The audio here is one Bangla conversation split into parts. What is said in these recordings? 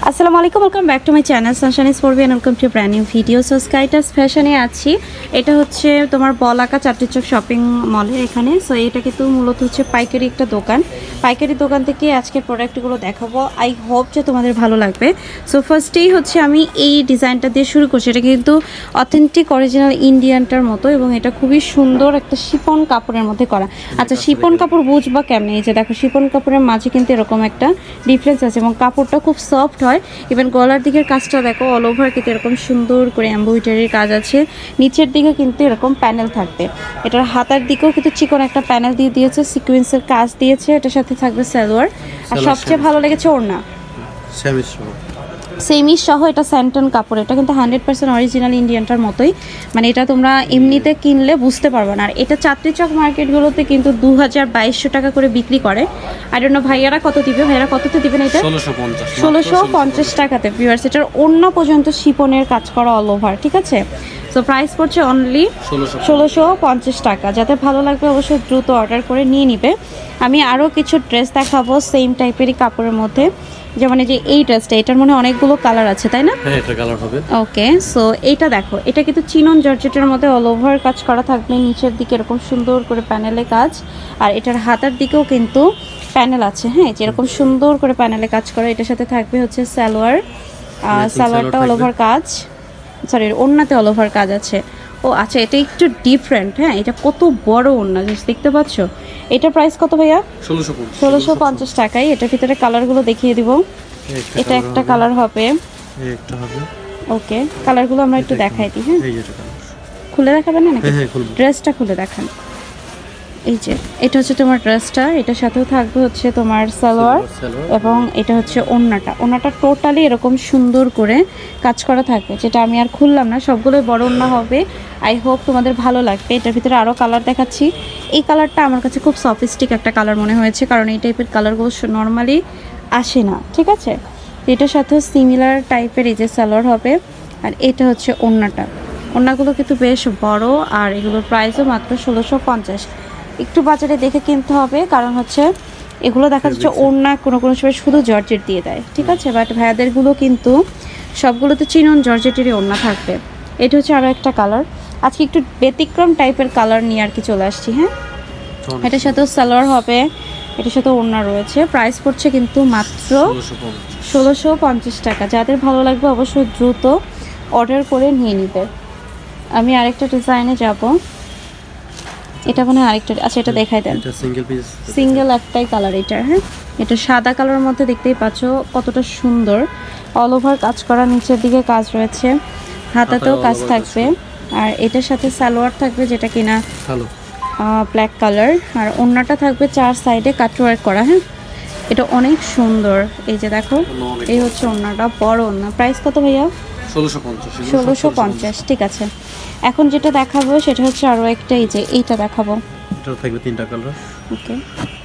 আসসালামু আলাইকুম, welcome back to my channel Sunshine is ফরবি and welcome to brand new video. So স্কাইটাস ফ্যাশনে আছি। এটা হচ্ছে তোমার বলাকা চারটি চক শপিং মলের এখানে। সো এটা কিন্তু মূলত হচ্ছে পাইকারি একটা দোকান। পাইকারি দোকান থেকে আজকের প্রোডাক্টগুলো দেখাবো। আই হোপ যে তোমাদের ভালো লাগবে। সো ফার্স্টেই হচ্ছে আমি এই ডিজাইনটা দিয়ে শুরু করছি। এটা কিন্তু অথেন্টিক অরিজিনাল ইন্ডিয়ানটার মতো এবং এটা খুবই সুন্দর একটা শিফন কাপড়ের মধ্যে করা। আচ্ছা, শিফন কাপড় বুঝবা কেমনে? এই যে দেখো, শিফন কাপড়ের মাঝে কিন্তু এরকম একটা ডিফারেন্স আছে এবং কাপড়টা খুব সফট হয়। ইভেন গলার দিকের কাজটা দেখো, অল ওভার কিন্তু এরকম সুন্দর করে এমব্রয়ডারির কাজ আছে। নিচের দিকে কিন্তু এরকম প্যানেল থাকবে। এটার হাতার দিকেও কিন্তু চিকন একটা প্যানেল দিয়ে দিয়েছে, সিকোয়েন্সের কাজ দিয়েছে। এটার সাথে থাকবে সালোয়ার, আর সবচেয়ে ভালো লেগেছে ওড়না সেমি সহ। এটা স্যান্টন কাপড়, এটা কিন্তু 100% অরিজিনাল ইন্ডিয়ানটার মতোই। মানে এটা তোমরা এমনিতে কিনলে বুঝতে পারবে না। আর এটা চারটি চক মার্কেটগুলোতে কিন্তু 2200 টাকা করে বিক্রি করে। আই ডোন্ট নো ভাইয়ারা কত দিবে, ভাইয়ারা কততে দিবেন? এটা 1650 টাকাতে। ভিউয়ার্স, এটার অন্য পর্যন্ত শিপনের কাজ করা অল ওভার, ঠিক আছে? সো প্রাইস পড়ছে অনলি 1650 টাকা। যাতে ভালো লাগবে অবশ্যই দ্রুত অর্ডার করে নিয়ে নিবে। আমি আরও কিছু ড্রেস দেখাবো সেম টাইপেরই কাপড়ের মধ্যে। যেমন এই যে এই ড্রেসটা, এটার মনে অনেকগুলো কালার আছে, তাই না? হ্যাঁ, এটা কালার হবে। ওকে, সো এইটা দেখো, এটা কিন্তু চিনন জর্জেটের মধ্যে অল ওভার কাজ করা থাকবে। নিচের দিকে এরকম সুন্দর করে প্যানেলে কাজ, আর এটার হাতার দিকেও কিন্তু প্যানেল আছে। হ্যাঁ, যেরকম সুন্দর করে প্যানেলে কাজ করা। এটার সাথে থাকবে হচ্ছে সালোয়ার, সালোয়ারটা অল ওভার কাজ, সরি ওড়নাতে অল ওভার কাজ আছে। ও আচ্ছা, এটা একটু ডিফারেন্ট। হ্যাঁ, এটা কত বড় ওড়না দেখতে পাচ্ছ। এটার প্রাইস কত ভাইয়া? 1650 টাকায়। এটার ভিতরে কালারগুলো দেখিয়ে দিব। এটা একটা কালার হবে, ওকে। কালারগুলো আমরা একটু দেখাই দিই। হ্যাঁ, খুলে দেখাবেন না নাকি? ড্রেসটা খুলে দেখান। এই যে এটা হচ্ছে তোমার ড্রেসটা, এটার সাথেও থাকবে হচ্ছে তোমার সালোয়ার এবং এটা হচ্ছে ওড়নাটা টোটালি এরকম সুন্দর করে কাজ করা থাকবে, যেটা আমি আর খুললাম না, সবগুলোই বড় ওড়না হবে। আই হোপ তোমাদের ভালো লাগবে। এটার ভিতরে আরও কালার দেখাচ্ছি। এই কালারটা আমার কাছে খুব সফিস্টিক একটা কালার মনে হয়েছে, কারণ এই টাইপের কালারগুলো নর্মালি আসে না, ঠিক আছে? এটার সাথেও সিমিলার টাইপের এই যে সালোয়ার হবে, আর এটা হচ্ছে ওড়নাগুলো কিন্তু বেশ বড়, আর এগুলোর প্রাইসও মাত্র 1650। একটু বাজারে দেখে কিনতে হবে, কারণ হচ্ছে এগুলো দেখা যাচ্ছে ওড়না কোনো সময় শুধু জর্জেট দিয়ে দেয়, ঠিক আছে? বাট ভাইয়াদেরগুলো কিন্তু সবগুলোতে চিনন জর্জেটেরই ওড়না থাকবে। এটা হচ্ছে আরও একটা কালার। আজকে একটু ব্যতিক্রম টাইপের কালার নিয়ে আর কি চলে আসছি। হ্যাঁ, এটার সাথেও সালোয়ার হবে, এটার সাথে ওড়না রয়েছে। প্রাইস পড়ছে কিন্তু মাত্র 1650 টাকা। যাদের ভালো লাগবে অবশ্যই দ্রুত অর্ডার করে নিয়ে নিবে। আমি আরেকটা ডিজাইনে যাব। এটা মানে আরেকটা, আচ্ছা এটা দেখাই দেন। সিঙ্গেল একটাই কালার এটার। হ্যাঁ, এটা সাদা কালারের মধ্যে দেখতেই পাচ্ছ কতটা সুন্দর অল ওভার কাজ করা। নিচের দিকে কাজ রয়েছে, হাতাতেও কাজ থাকবে, আর এটার সাথে সালোয়ার থাকবে যেটা কিনা ব্ল্যাক কালার, আর ওড়নাটা থাকবে 4 সাইডে কাটওয়ার্ক করা। হ্যাঁ, এটা অনেক সুন্দর। এই যে দেখো, এই হচ্ছে ওড়নাটা, বড় ওড়না। প্রাইস কত ভাইয়া? 1650। ঠিক আছে, এখন যেটা দেখাবো সেটা হচ্ছে আরো একটা। এই যে এইটা দেখাবো, এটাও থাকবে 3টা কালার। ওকে,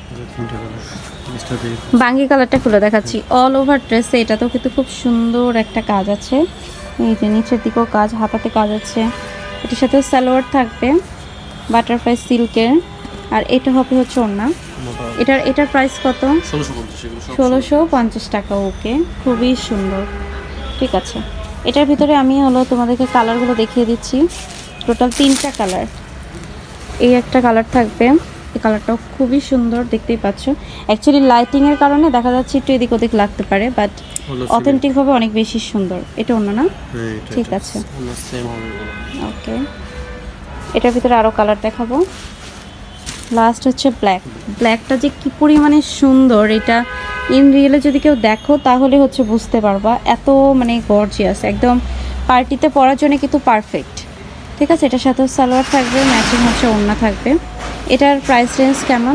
বাঙ্গি কালারটা খুলে দেখাচ্ছি। অল ওভার ড্রেসে এটাতেও কিন্তু খুব সুন্দর একটা কাজ আছে। এই যে নিচের দিকেও কাজ, হাতাতে কাজ আছে। এটার সাথে সালোয়ার থাকবে বাটারফ্লাই সিল্কের, আর এটা হবে হচ্ছে ওড়না। এটার প্রাইস কত? 1650 টাকা। ওকে, খুবই সুন্দর। ঠিক আছে, এটার ভিতরে আমি তোমাদেরকে কালারগুলো দেখিয়ে দিচ্ছি। টোটাল 3টা কালার। এই একটা কালার থাকবে, এই কালারটাও খুবই সুন্দর, দেখতেই পাচ্ছ। অ্যাকচুয়ালি লাইটিংয়ের কারণে দেখা যাচ্ছে একটু এদিক ওদিক লাগতে পারে, বাট অথেন্টিকভাবে অনেক বেশি সুন্দর। এটা অন্য না? ঠিক আছে, ওকে। এটার ভিতরে আরও কালার দেখাবো। লাস্ট হচ্ছে ব্ল্যাকটা যে কি পরিমাণে সুন্দর, এটা ইন রিয়েলে যদি কেউ দেখো তাহলে হচ্ছে বুঝতে পারবা। এত মানে গর্জিয়াস, একদম পার্টিতে পরার জন্য কিন্তু পারফেক্ট। ঠিক আছে, এটার সাথে সালোয়ার থাকবে, ম্যাচিং হচ্ছে ওড়না থাকবে। এটার প্রাইস রেঞ্জ কেমন?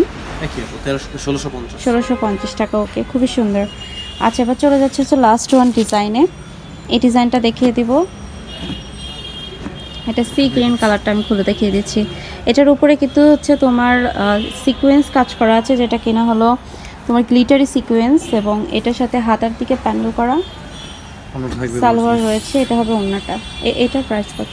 1650 টাকা। ওকে, খুবই সুন্দর। আচ্ছা, এবার চলে যাচ্ছে হচ্ছে লাস্ট ওয়ান ডিজাইনে। এই ডিজাইনটা দেখিয়ে দিব। এটা সি গ্রিন কালারটা আমি খুলে দেখিয়ে দিচ্ছি। এটার উপরে কিন্তু হচ্ছে তোমার সিকোয়েন্স কাজ করা আছে, যেটা কিনা হলো তোমার গ্লিটারি সিকোয়েন্স, এবং এটার সাথে হাতার দিকে প্যানেল করা সালোয়ার রয়েছে। এটা হবে ওড়নাটা। এটার প্রাইস কত?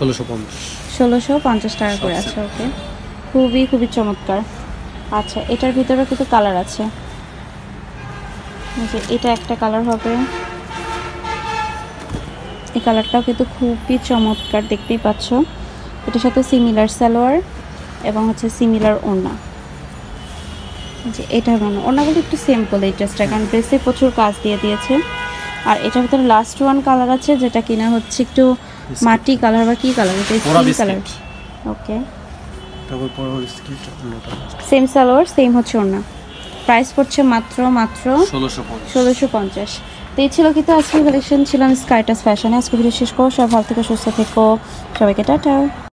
1650 টাকা করে আছে। ওকে, খুবই চমৎকার। আচ্ছা, এটার ভিতরে কিন্তু কালার আছে। যে এটা একটা কালার হবে, এই কালারটাও কিন্তু খুবই চমৎকার, দেখতেই পাচ্ছ। এটার সাথে সিমিলার সালোয়ার এবং হচ্ছে সিমিলার ওড়না। যে এটার ওড়নাগুলো একটু সিম্পল এই ড্রেসটা, কারণ ড্রেসে প্রচুর কাজ দিয়ে দিয়েছে। আর এটার ভিতরে লাস্ট ওয়ান কালার আছে, যেটা কিনা হচ্ছে একটু মাটি কালার বা কি কালার, এটা skin colour. Okay, same salwar same হচ্ছে ওড়না। প্রাইস পড়ছে মাত্র 1650। তো এই ছিল কিন্তু আজকের কালেকশন, ছিলাম স্কাইটাস ফ্যাশনে। আজকে ভিডিও শেষ করো, সবাই ভালো থেকে সুস্থ থেকো, সবাইকে টাটা।